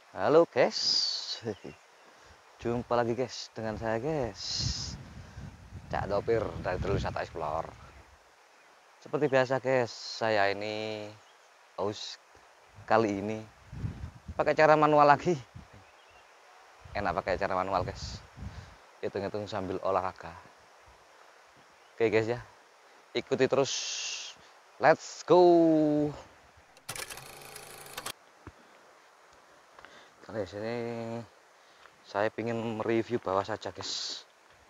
Halo guys, jumpa lagi guys dengan saya guys, Cak Dopir dari Terwisata Explore. Seperti biasa guys, saya ini haus kali ini pakai cara manual lagi. Enak pakai cara manual guys, hitung-hitung sambil olahraga. Oke guys ya, ikuti terus, let's go. Kali sini saya ingin mereview bawah saja guys,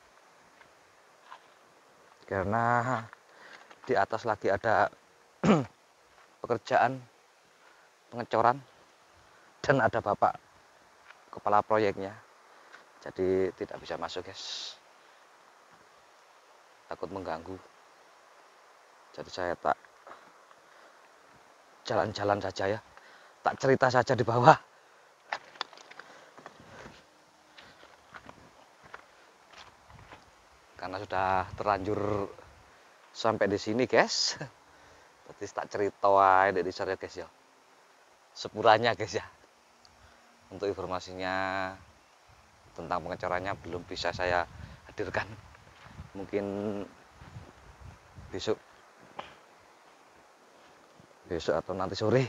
karena di atas lagi ada pekerjaan pengecoran dan ada bapak kepala proyeknya, jadi tidak bisa masuk guys, takut mengganggu. Jadi saya tak jalan-jalan saja ya, tak cerita saja di bawah. Karena sudah terlanjur sampai di sini guys, jadi tak cerita aja di sana guys ya, sepuranya guys ya. Untuk informasinya tentang pengecorannya belum bisa saya hadirkan, mungkin besok atau nanti sore.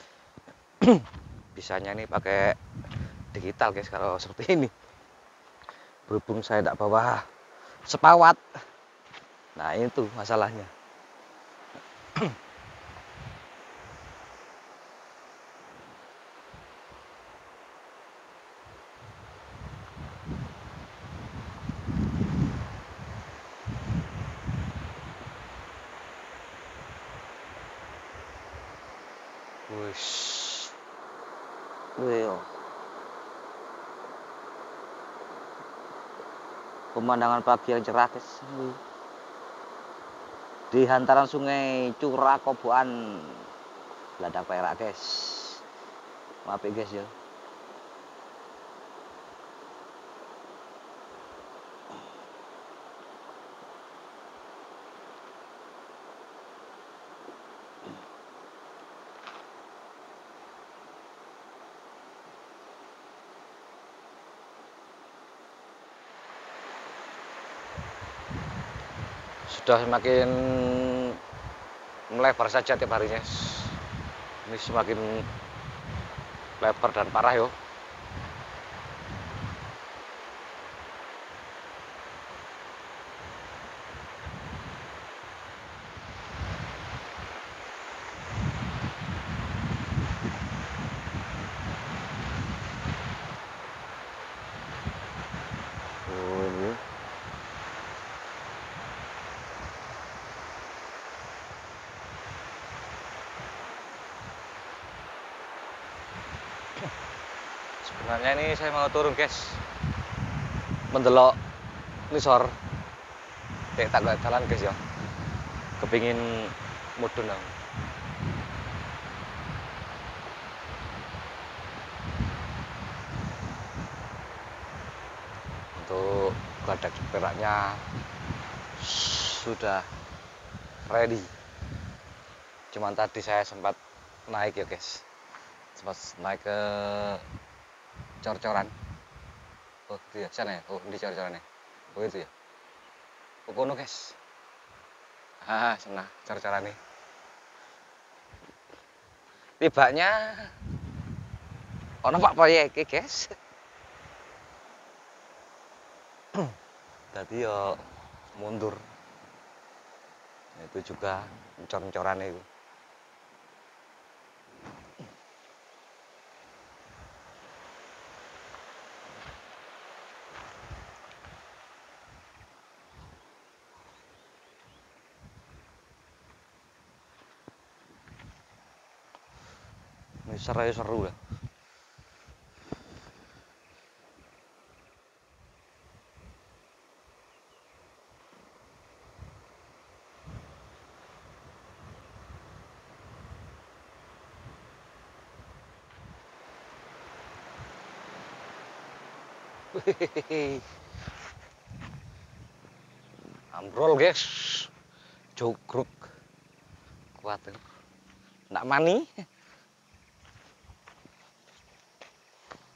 Bisanya ini pakai digital guys kalau seperti ini, berhubung saya tidak bawa sepawat. Nah itu masalahnya. Wush. Wih, pemandangan pagi yang cerah guys, di hantaran sungai Curakoboan, Lada Perak guys. Maaf ya guys ya. Sudah semakin melebar saja tiap harinya. Ini semakin lebar dan parah yo. Oh, ini. Sebenarnya ini saya mau turun guys, mendelok nisor, tak gak jalan guys ya, kepingin mudun aku. Untuk Geladak Peraknya sudah ready, cuman tadi saya sempat naik ya guys, sempat naik ke cor-coran. Oh itu ya, sana ya, oh di cor-coran ya, oh itu ya, oh kono guys, sana cor-coran nih. Tibanya ono pak proyek guys, tadi yo mundur, itu juga cor-coran itu. Ini seru lah. Ambrol guys, jogruk kuat, nggak mani.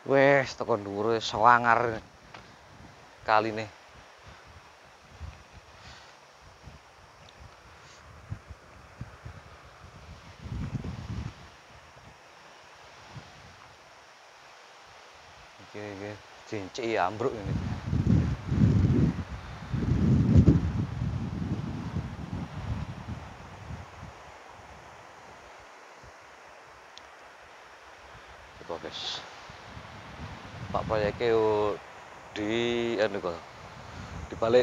Wes teko dhuwur sewangar kali nih. Oke, cincik ya ambruk ini. Coba guys. Pak proyeknya di anu kok. Di balik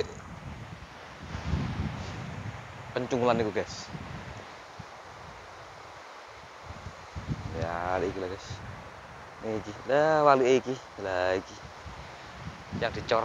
pencungulan itu guys. Ya, iki lah guys. Iki. Lah wali iki. Lah iki. Yang dicor.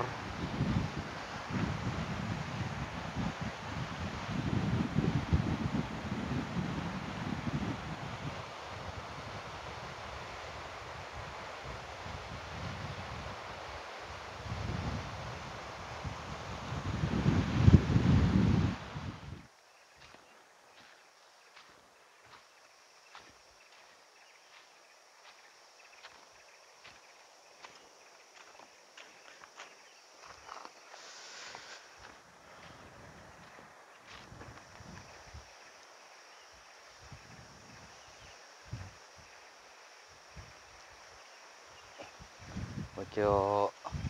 Ojo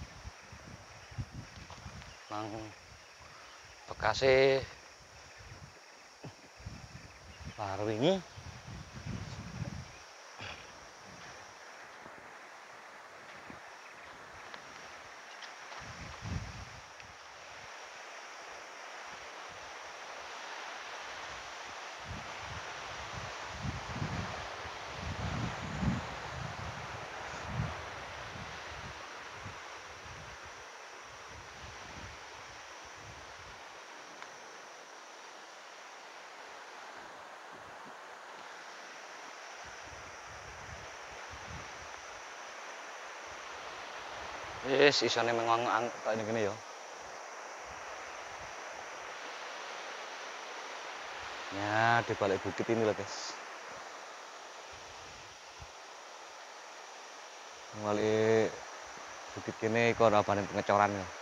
nang bekase bar wingi. Wis isone mengang tak ini ya. Ya, di balik bukit ini loh guys. Balik bukit ini kok ada pengecoran ya.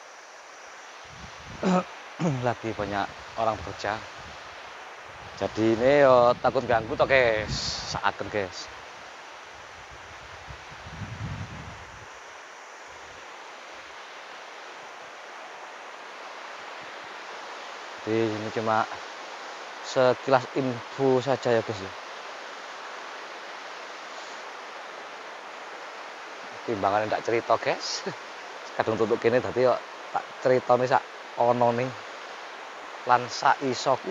Lagi banyak orang bekerja. Jadi ini yo takut ganggu toh guys. Saaken guys. Jadi ini cuma sekilas info saja ya guys ya. Timbangan ndak cerita guys. Kadung tutuk kene dadi yo tak critane sak ono nih. Lan sak isoku.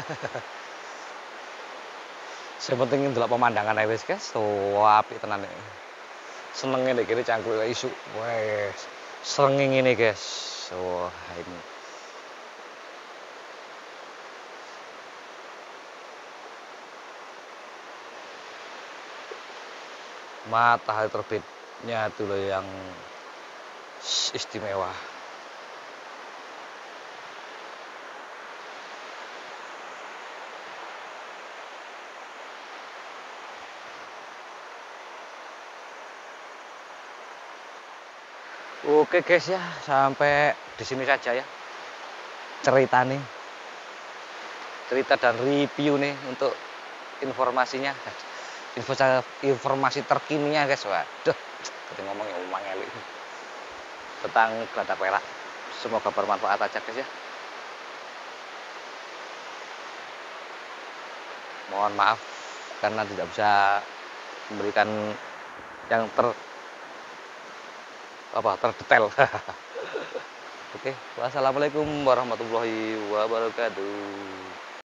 Sing penting ndelok pemandangan ae wis guys. Apik tenan nek. Senenge nek kene cangkruk isu. Wes. Srengenge ngene guys. Wah, ini. Matahari terbitnya itu loh yang istimewa. Oke guys ya, sampai di sini saja ya cerita nih, cerita dan review nih untuk informasinya. Informasi terkininya guys. Waduh, kita ngomongnya umang elik tentang Geladak Perak. Semoga bermanfaat aja guys ya. Mohon maaf karena tidak bisa memberikan yang terdetail. Oke, wassalamualaikum warahmatullahi wabarakatuh.